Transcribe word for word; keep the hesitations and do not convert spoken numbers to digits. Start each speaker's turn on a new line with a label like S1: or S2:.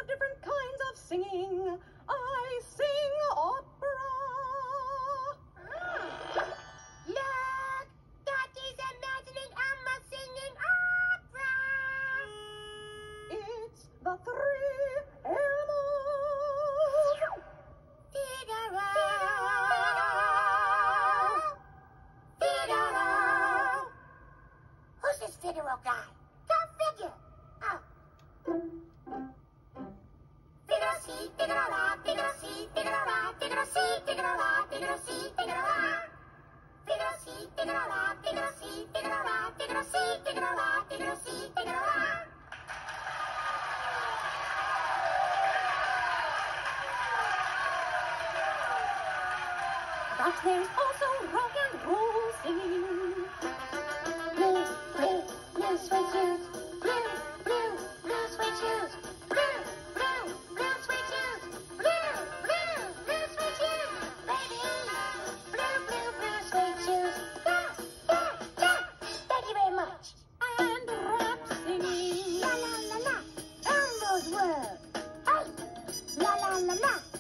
S1: of different kinds of singing. I sing opera.
S2: Look, Dottie's imagining Elmo singing opera.
S1: It's the three Elmos.
S2: Figaro. Figaro. Who's this Figaro guy? Go figure. Oh. Figaro si, Figaro la, Figaro si, Figaro la, Figaro si, Figaro la, Figaro si, Figaro la. Figaro si, Figaro la, Figaro si, Figaro la, Figaro si, Figaro la, Figaro si, Figaro la.
S1: But there's also rock and roll singing.
S2: Blue, blue, blue suede shoes. Blue, blue, blue suede shoes. Blue, blue, blue suede shoes. Blue, blue, blue suede shoes. Baby, blue, blue, blue suede shoes. Yeah, yeah, yeah. Thank you very much.
S1: And rap singing.
S2: La la la la. Elmo's world. Hey, la la la la.